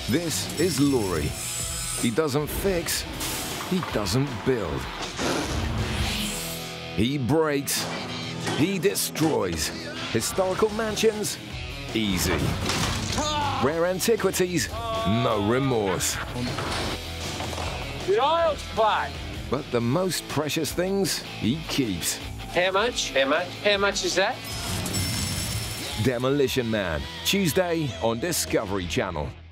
This is Lawrie. He doesn't fix, he doesn't build. He breaks, he destroys. Historical mansions? Easy. Rare antiquities? No remorse. The oil's fine. But the most precious things he keeps. How much? How much? How much is that? Demolition Man, Tuesday on Discovery Channel.